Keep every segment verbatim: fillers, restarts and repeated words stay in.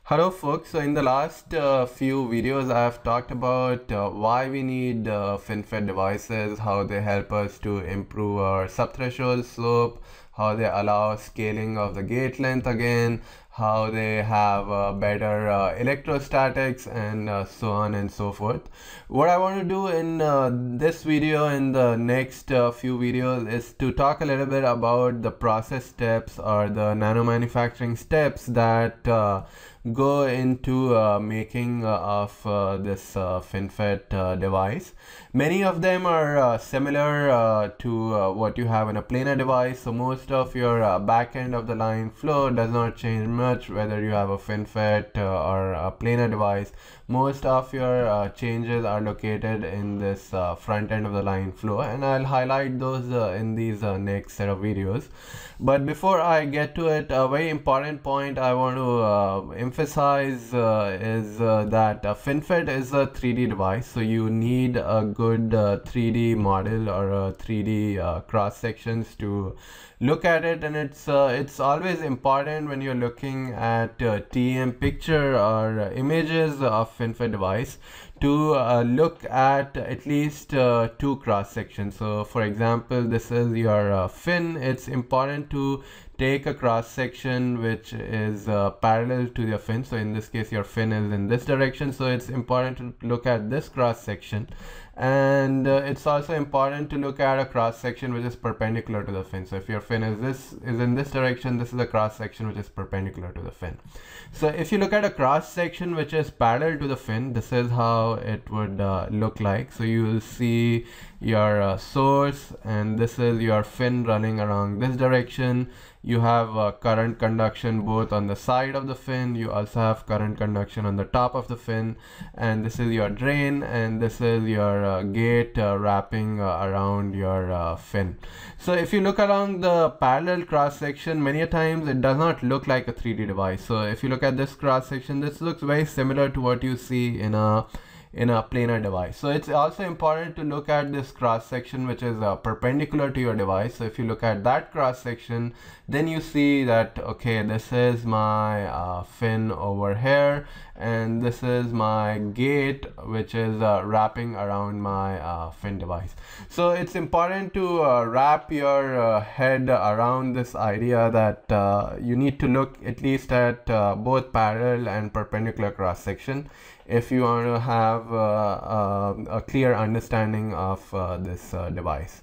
Hello folks, so in the last uh, few videos I have talked about uh, why we need uh, FinFET devices, how they help us to improve our subthreshold slope, how they allow scaling of the gate length again, how they have uh, better uh, electrostatics, and uh, so on and so forth. What I want to do in uh, this video and the next uh, few videos is to talk a little bit about the process steps or the nano manufacturing steps that uh, go into uh, making uh, of uh, this uh, FinFET uh, device. Many of them are uh, similar uh, to uh, what you have in a planar device, so most of your uh, back end of the line flow does not change much whether you have a FinFET uh, or a planar device. Most of your uh, changes are located in this uh, front end of the line flow, and I'll highlight those uh, in these uh, next set of videos. But before I get to it, a very important point I want to uh, emphasize uh, is uh, that uh, FinFET is a three D device, so you need a good uh, three D model or a three D uh, cross sections to look at it, and it's uh, it's always important when you're looking at uh, T M picture or uh, images of FinFET device to uh, look at at least uh, two cross sections. So for example, this is your uh, fin. It's important to take a cross section which is uh, parallel to your fin. So in this case your fin is in this direction, so it's important to look at this cross section, and uh, it's also important to look at a cross section which is perpendicular to the fin. So if your fin is this is in this direction, this is a cross section which is perpendicular to the fin. So if you look at a cross section which is parallel to the fin, this is how it would uh, look like. So you will see your uh, source, and this is your fin running around this direction. You have uh, current conduction both on the side of the fin. You also have current conduction on the top of the fin, and this is your drain, and this is your uh, gate uh, wrapping uh, around your uh, fin. So if you look along the parallel cross section, many a times it does not look like a three D device. So if you look at this cross section, this looks very similar to what you see in a in a planar device. So it's also important to look at this cross section which is uh, perpendicular to your device. So if you look at that cross section, then you see that okay, this is my uh, fin over here, and this is my gate which is uh, wrapping around my uh, fin device. So it's important to uh, wrap your uh, head around this idea that uh, you need to look at least at uh, both parallel and perpendicular cross section if you want to have uh, uh, a clear understanding of uh, this uh, device.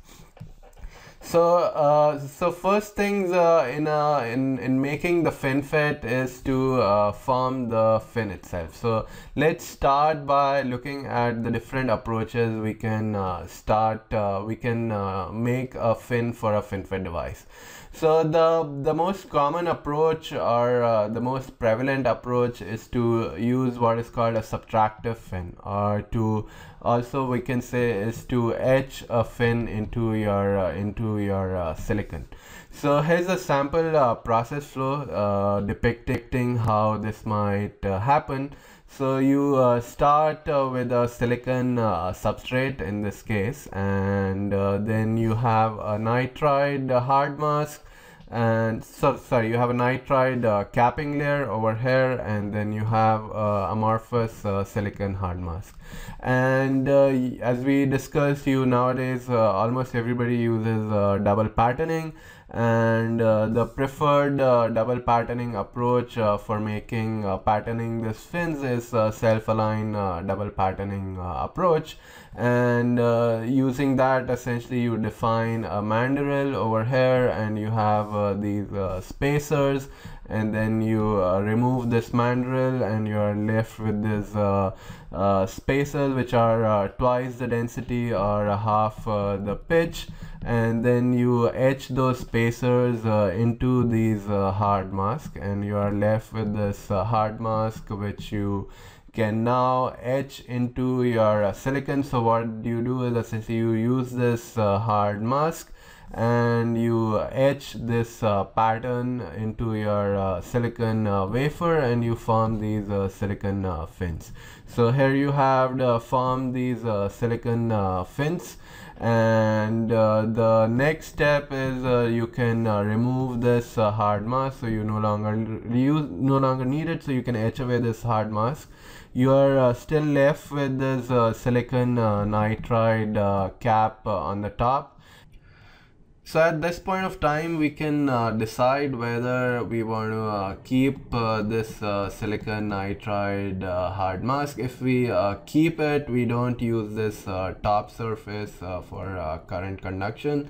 So, uh, so first things uh, in, uh, in in making the FinFET is to uh, form the fin itself. So let's start by looking at the different approaches we can uh, start. Uh, we can uh, make a fin for a FinFET device. So the the most common approach or uh, the most prevalent approach is to use what is called a subtractive fin, or to also we can say is to etch a fin into your uh, into your uh, silicon. So here's a sample uh, process flow uh, depicting how this might uh, happen. So you uh, start uh, with a silicon uh, substrate in this case, and uh, then you have a nitride uh, hard mask, and so sorry you have a nitride uh, capping layer over here, and then you have uh, amorphous uh, silicon hard mask. And uh, as we discussed, you nowadays uh, almost everybody uses uh, double patterning, and uh, the preferred uh, double patterning approach uh, for making uh, patterning this fins is uh, self-align uh, double patterning uh, approach. And uh, using that, essentially you define a mandrel over here, and you have uh, these uh, spacers, and then you uh, remove this mandrel, and you are left with these uh, uh, spacers which are uh, twice the density or half uh, the pitch, and then you etch those spacers uh, into these uh, hard mask, and you are left with this uh, hard mask which you can now etch into your uh, silicon. So what you do is essentially you use this uh, hard mask, and you etch this uh, pattern into your uh, silicon uh, wafer, and you form these uh, silicon uh, fins. So here you have uh, formed these uh, silicon uh, fins, and uh, the next step is uh, you can uh, remove this uh, hard mask, so you no longer use no longer need it, so you can etch away this hard mask. You are uh, still left with this uh, silicon uh, nitride uh, cap uh, on the top. So at this point of time, we can uh, decide whether we want to uh, keep uh, this uh, silicon nitride uh, hard mask. If we uh, keep it, we don't use this uh, top surface uh, for uh, current conduction,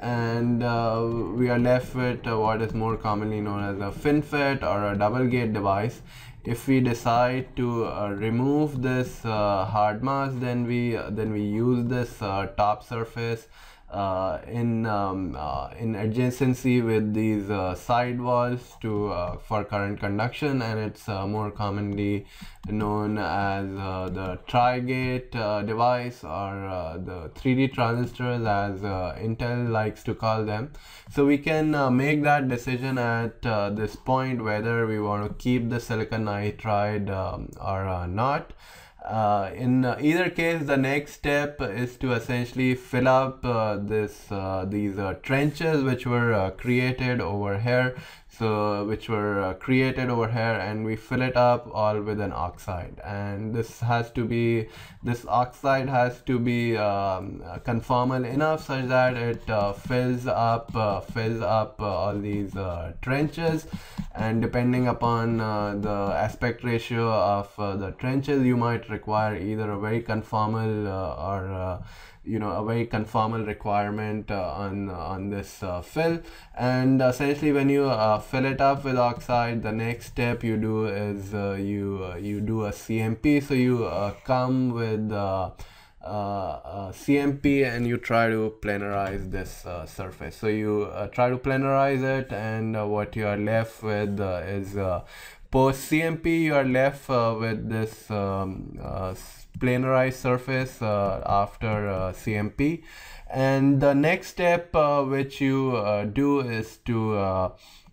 and uh, we are left with uh, what is more commonly known as a FinFET or a double gate device. If we decide to uh, remove this uh, hard mask, then we uh, then we use this uh, top surface Uh, in um, uh, in adjacency with these uh, side walls to uh, for current conduction, and it's uh, more commonly known as uh, the tri-gate uh, device, or uh, the three D transistors, as uh, Intel likes to call them. So we can uh, make that decision at uh, this point whether we want to keep the silicon nitride um, or uh, not. Uh, in uh, either case, the next step is to essentially fill up uh, this uh, these uh, trenches which were uh, created over here. So which were uh, created over here, and we fill it up all with an oxide, and this has to be this oxide has to be um, conformal enough such that it uh, fills up uh, fills up uh, all these uh, trenches. And depending upon uh, the aspect ratio of uh, the trenches, you might require either a very conformal uh, or uh, you know a very conformal requirement uh, on on this uh, fill. And essentially, when you uh, fill it up with oxide, the next step you do is uh, you uh, you do a C M P. So you uh, come with uh, uh, uh, C M P, and you try to planarize this uh, surface. So you uh, try to planarize it, and uh, what you are left with uh, is uh, post C M P you are left uh, with this um, uh, planarized surface uh, after uh, C M P. And the next step uh, which you uh, do is to uh,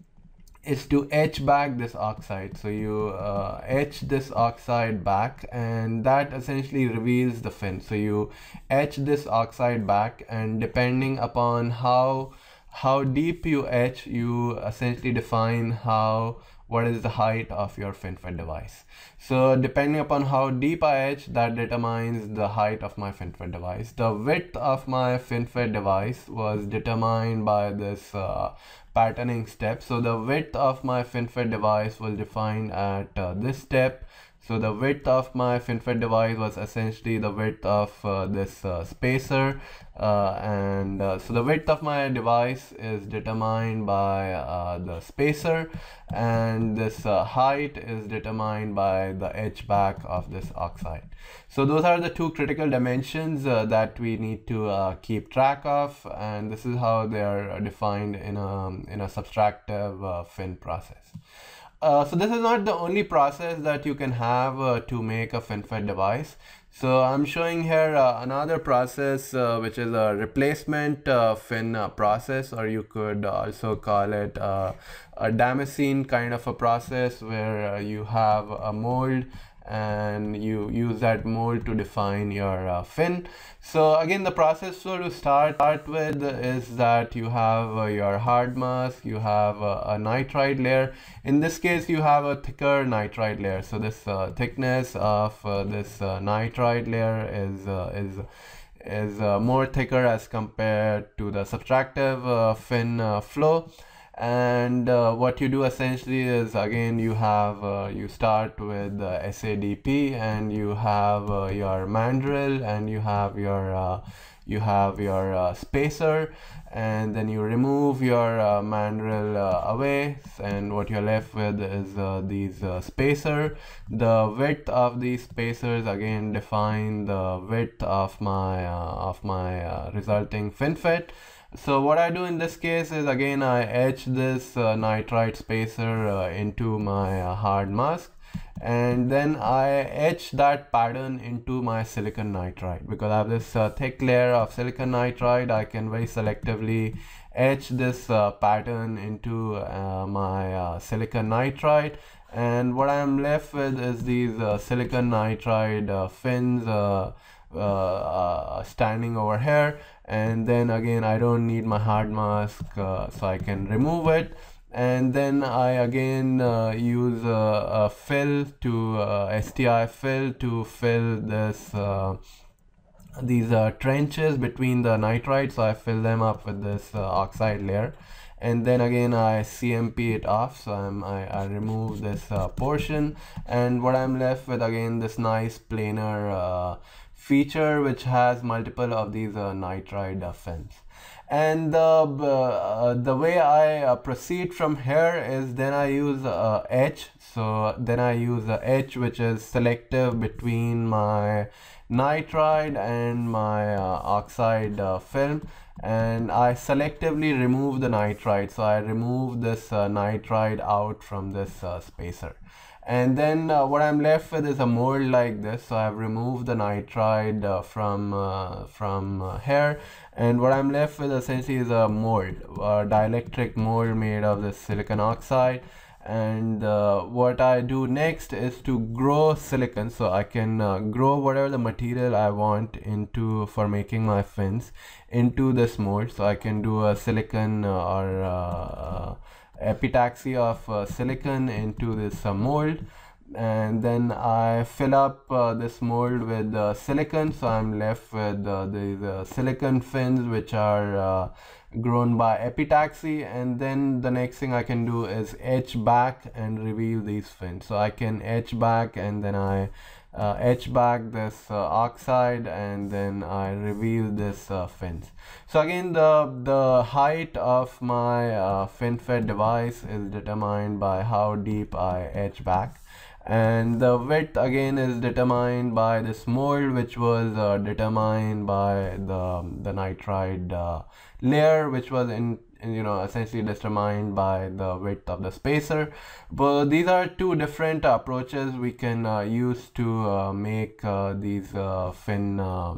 is to etch back this oxide. So you uh, etch this oxide back, and that essentially reveals the fin. So you etch this oxide back, and depending upon how how deep you etch, you essentially define how what is the height of your FinFET device. So depending upon how deep I etch, that determines the height of my FinFET device. The width of my FinFET device was determined by this uh, patterning step. So the width of my FinFET device was defined at uh, this step. So the width of my FinFET device was essentially the width of uh, this uh, spacer, uh, and uh, so the width of my device is determined by uh, the spacer, and this uh, height is determined by the etch back of this oxide. So those are the two critical dimensions uh, that we need to uh, keep track of, and this is how they are defined in a, in a subtractive uh, fin process. Uh, so this is not the only process that you can have uh, to make a FinFET device. So I'm showing here uh, another process uh, which is a replacement uh, fin uh, process, or you could also call it uh, a Damascene kind of a process, where uh, you have a mold and you use that mold to define your uh, fin. So again, the process flow to start, start with is that you have uh, your hard mask, you have uh, a nitride layer. In this case, you have a thicker nitride layer. So this uh, thickness of uh, this uh, nitride layer is uh, is is uh, more thicker as compared to the subtractive uh, fin uh, flow. And uh, what you do essentially is, again, you have uh, you start with uh, S A D P, and you have uh, your mandrel, and you have your uh, you have your uh, spacer, and then you remove your uh, mandrel uh, away, and what you're left with is uh, these uh, spacer. The width of these spacers again define the width of my uh, of my uh, resulting FinFET. So what I do in this case is, again, I etch this uh, nitride spacer uh, into my uh, hard mask, and then I etch that pattern into my silicon nitride. Because I have this uh, thick layer of silicon nitride, I can very selectively etch this uh, pattern into uh, my uh, silicon nitride, and what I'm left with is these uh, silicon nitride uh, fins uh, uh, uh, standing over here. And then again, I don't need my hard mask, uh, so I can remove it. And then I again uh, use a, a fill to uh, S T I fill to fill this uh, these uh, trenches between the nitride. So I fill them up with this uh, oxide layer, and then again I C M P it off. So I'm, I, I remove this uh, portion, and what I'm left with, again, this nice planar uh, feature which has multiple of these uh, nitride uh, fins. And the uh, the way I uh, proceed from here is, then I use uh, etch. So then I use a etch which is selective between my nitride and my uh, oxide uh, film, and I selectively remove the nitride. So I remove this uh, nitride out from this uh, spacer. And then uh, what I'm left with is a mold like this. So I've removed the nitride uh, from uh, from uh, here, and what I'm left with essentially is a mold, a dielectric mold made of this silicon oxide. And uh, what I do next is to grow silicon. So I can uh, grow whatever the material I want into for making my fins into this mold. So I can do a silicon uh, or uh, epitaxy of uh, silicon into this uh, mold, and then I fill up uh, this mold with uh, silicon. So I'm left with uh, these uh, silicon fins which are uh, grown by epitaxy, and then the next thing I can do is etch back and reveal these fins. So I can etch back, and then I uh, etch back this uh, oxide, and then I reveal this uh, fins. So again, the the height of my uh, FinFET device is determined by how deep I etch back, and the width again is determined by this mold which was uh, determined by the the nitride uh, layer, which was in, in you know essentially determined by the width of the spacer. But these are two different approaches we can uh, use to uh, make uh, these uh, fin uh,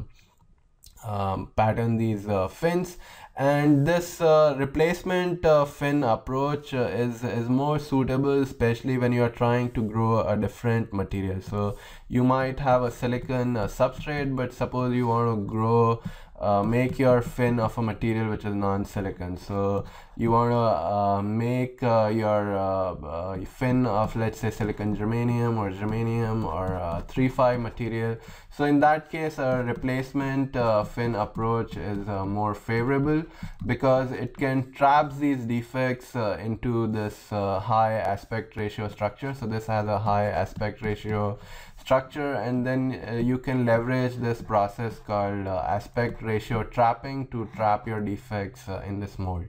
um, pattern these uh, fins. And this uh, replacement uh, fin approach uh, is is more suitable, especially when you are trying to grow a different material. So you might have a silicon uh, substrate, but suppose you want to grow Uh, make your fin of a material which is non-silicon. So you want to uh, make uh, your uh, uh, fin of, let's say, silicon germanium or germanium or uh, three five material. So in that case, a replacement uh, fin approach is uh, more favorable, because it can trap these defects uh, into this uh, high aspect ratio structure. So this has a high aspect ratio structure, and then uh, you can leverage this process called uh, aspect ratio trapping to trap your defects uh, in this mold.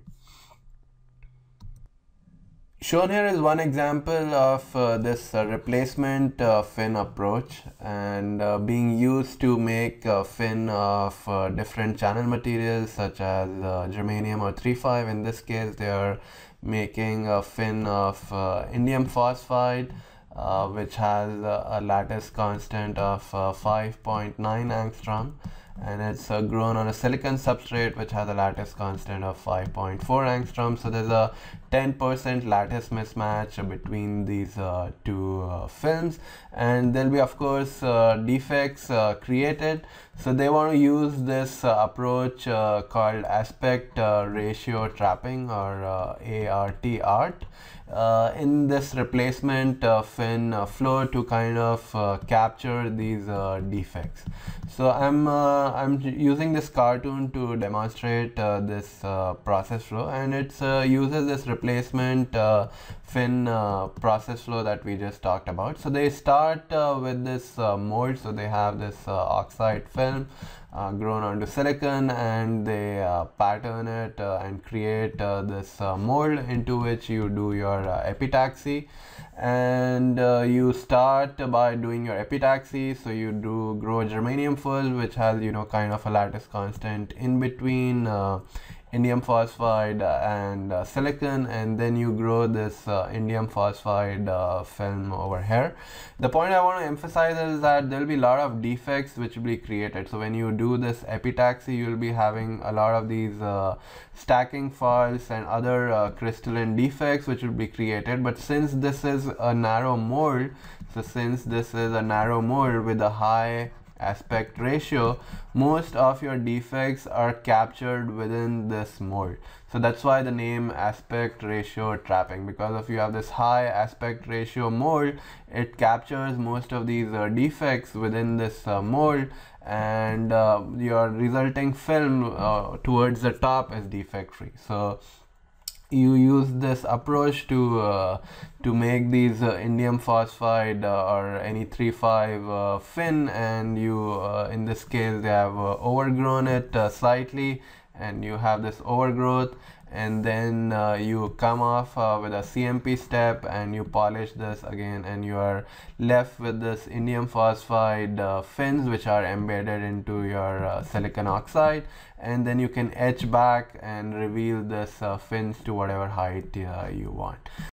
Shown here is one example of uh, this uh, replacement uh, fin approach, and uh, being used to make a fin of uh, different channel materials such as uh, germanium or three five. In this case, they are making a fin of uh, indium phosphide, Uh, which has uh, a lattice constant of uh, five point nine angstrom, and it's uh, grown on a silicon substrate which has a lattice constant of five point four angstrom. So there's a ten percent lattice mismatch between these uh, two uh, films, and there'll be, of course, uh, defects uh, created. So they want to use this uh, approach uh, called aspect uh, ratio trapping, or uh, A R T art. Uh, in this replacement uh, fin uh, flow to kind of uh, capture these uh, defects. So I'm uh, I'm using this cartoon to demonstrate uh, this uh, process flow, and it uh, uses this replacement uh, fin uh, process flow that we just talked about. So they start uh, with this uh, mold. So they have this uh, oxide film Uh, grown onto silicon, and they uh, pattern it uh, and create uh, this uh, mold into which you do your uh, epitaxy. And uh, you start by doing your epitaxy. So you do grow germanium full, which has, you know, kind of a lattice constant in between uh, indium phosphide and uh, silicon, and then you grow this uh, indium phosphide uh, film over here. The point I want to emphasize is that there will be a lot of defects which will be created. So when you do this epitaxy, you will be having a lot of these uh, stacking faults and other uh, crystalline defects which will be created. But since this is a narrow mold, so since this is a narrow mold with a high aspect ratio, most of your defects are captured within this mold. So that's why the name aspect ratio trapping, because if you have this high aspect ratio mold, it captures most of these uh, defects within this uh, mold, and uh, your resulting film uh, towards the top is defect free. So you use this approach to uh, to make these uh, indium phosphide uh, or any three five uh, fin, and you uh, in this case they have uh, overgrown it uh, slightly, and you have this overgrowth, and then uh, you come off uh, with a C M P step and you polish this again, and you are left with this indium phosphide uh, fins which are embedded into your uh, silicon oxide, and then you can etch back and reveal this uh, fins to whatever height uh, you want.